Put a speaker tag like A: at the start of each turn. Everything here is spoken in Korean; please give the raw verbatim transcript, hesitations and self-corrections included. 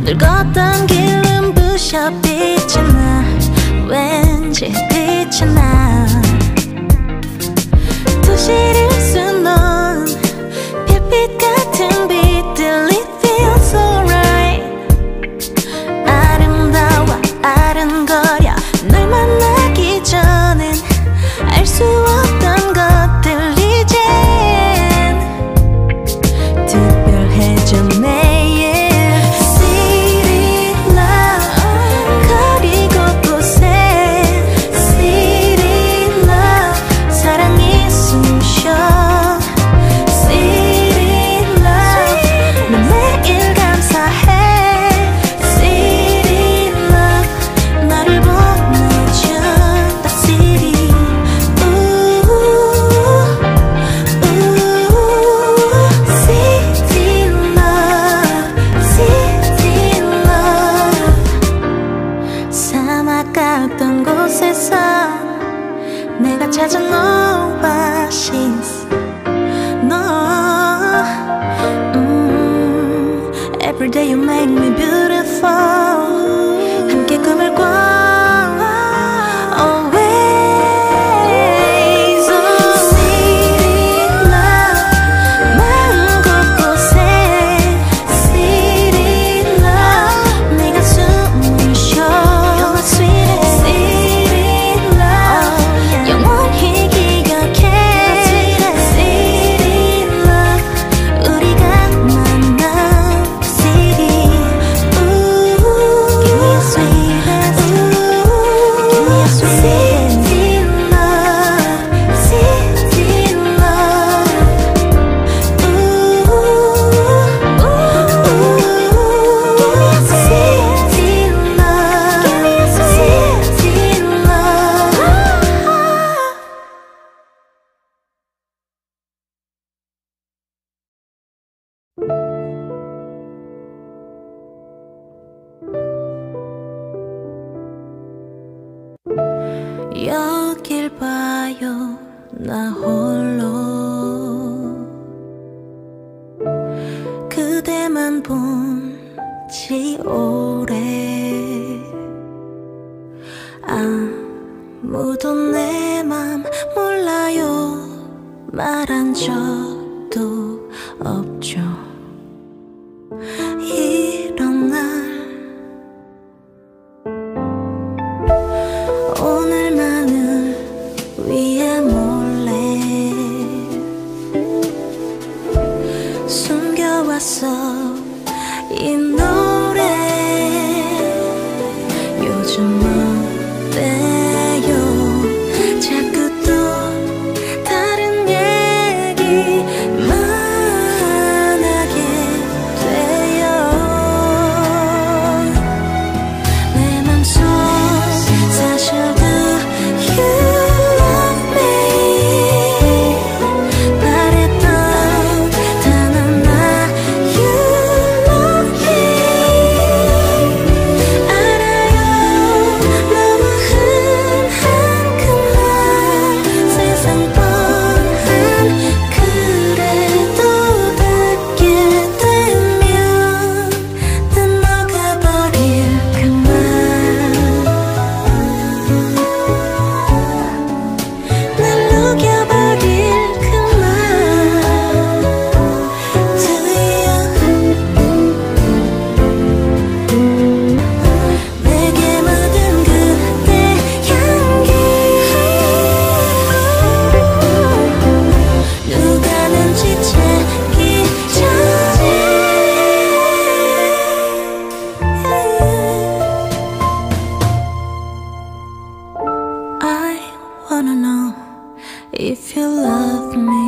A: 늘 걷던 길은 부셔 빛이 나 왠지 빛이 나 도시를 수놓은 별빛 같은 빛들 It feels so right 아름다워 아른거려 널 만나기 전엔 알 수 없던 것들 이젠 특별해져 매일 City love 거리 곳곳에 City love 사랑이 숨쉬어 City love 넌 매일 감사해 City love 너를 보내준다 City 가까웠던 곳에서 내가 찾은 오아시스 너 음, Every day you make me beautiful 함께 꿈을 꿔 Always oh, City love 마음 곳곳에 City love 네가 숨을 쉬어 여길 봐요 나 홀로 그대만 본 지 오래 아무도 내 맘 몰라요 말한 적도 없죠 이런 날 오늘만을 위해 몰래 숨겨왔어 이 노래 요즘 어때요 자꾸 또 다른 얘기만 하게 돼요 내 맘속 사실 그 you love me 바랬던 단 하나 you love me 알아요 너무 흔한 그 말 세상 뻔한 그래도 닿게 되면 난 녹아버릴 그 말 날 녹여버릴 그 말 Do you 내게 묻은 그대 향기 누가 눈치채기 전에 I wanna know if you love me